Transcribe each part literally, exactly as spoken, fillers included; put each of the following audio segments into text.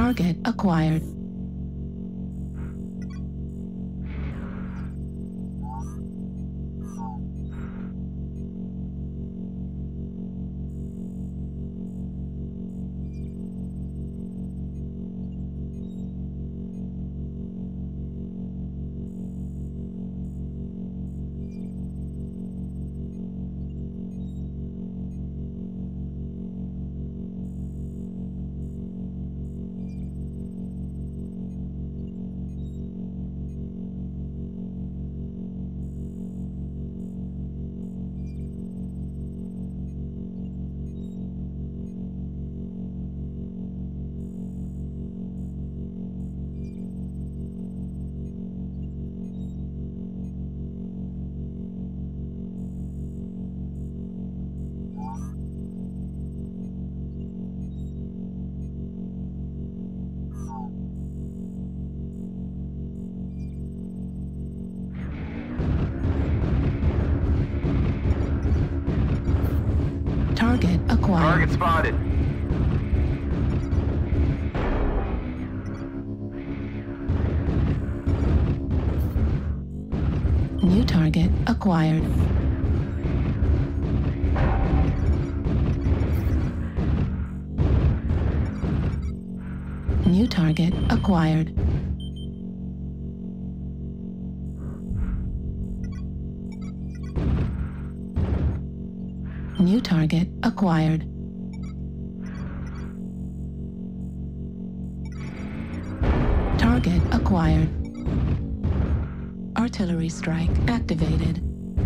Target acquired. Target acquired. Target spotted. New target acquired. New target acquired. New target acquired. Target acquired. Artillery strike activated.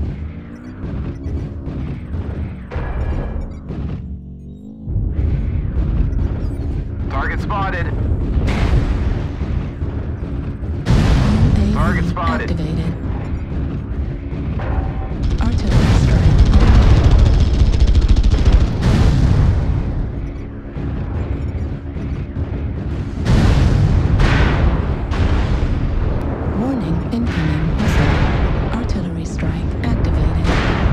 Target spotted. U A V Target spotted. activated. Artillery strike. Warning, incoming missile. Artillery strike activated.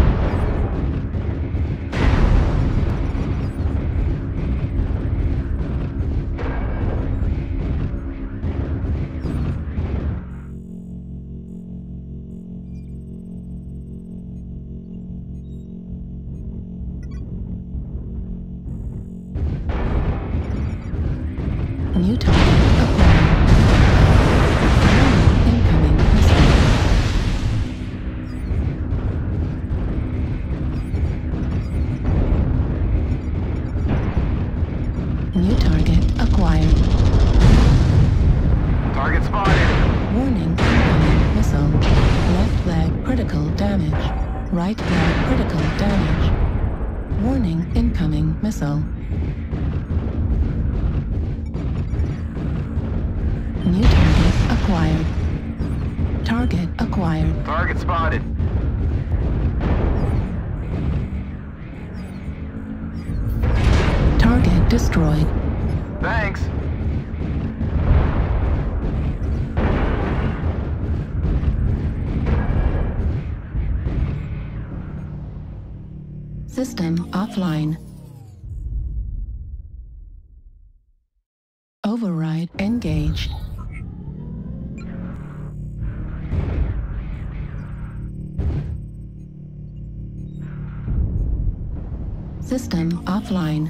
New target acquired. Warning, incoming missile. New target acquired. Target spotted. Warning, incoming missile. Left leg critical damage. Right leg critical damage. Warning, incoming missile. New target acquired. Target acquired. Target spotted. Target destroyed. Thanks. System offline. Override engaged. System offline.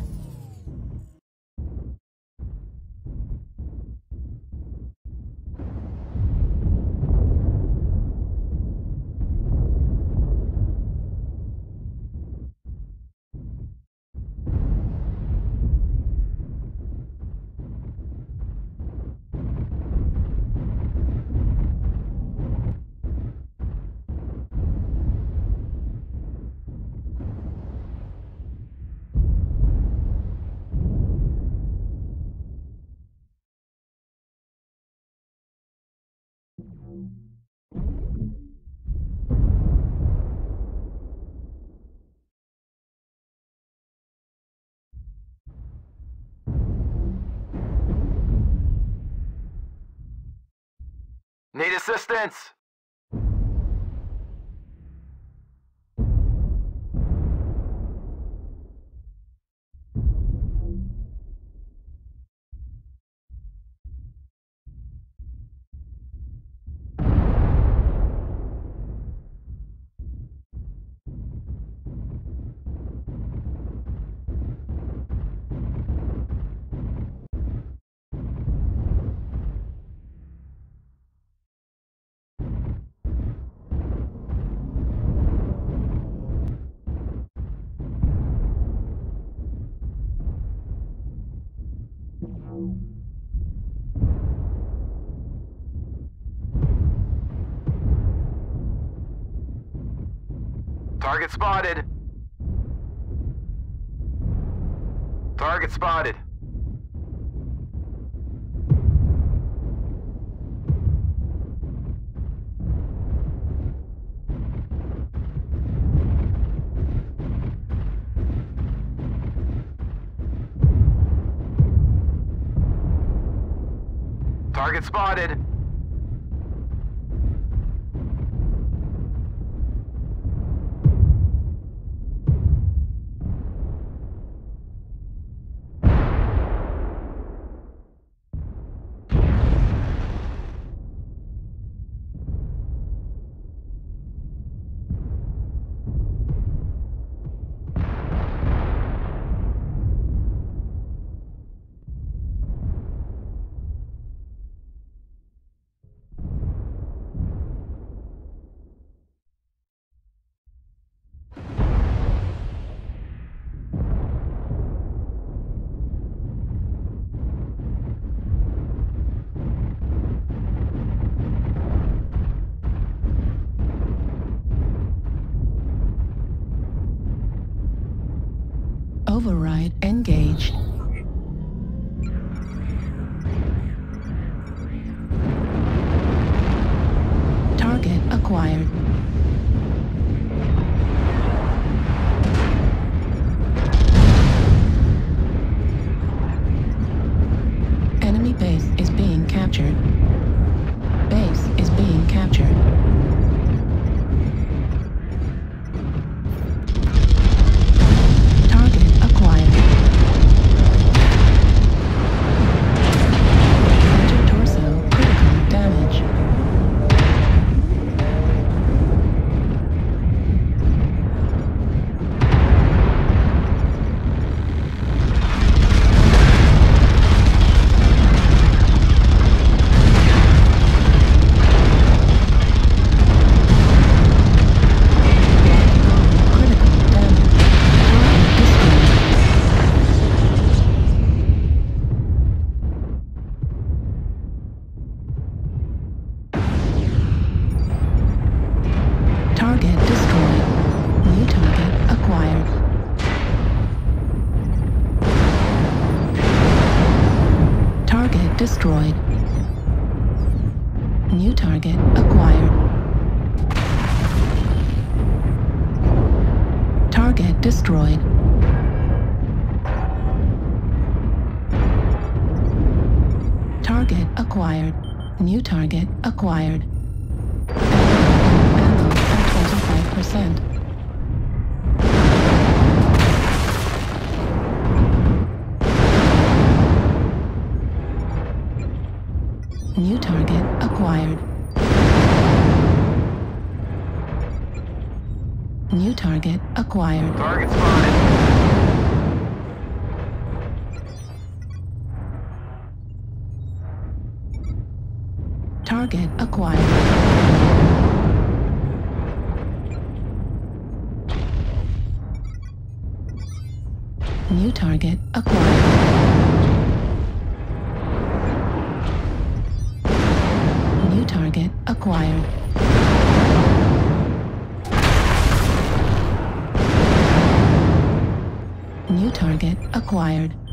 Need assistance. Target spotted. Target spotted. Target spotted. Override engaged. Target acquired. Enemy base is being captured. Base is being captured. Destroyed. New target acquired. Target destroyed. Target acquired. New target acquired. Ammo at twenty-five percent. New target acquired. New target acquired. Target spotted. Target acquired. New target acquired. New target acquired. New target acquired.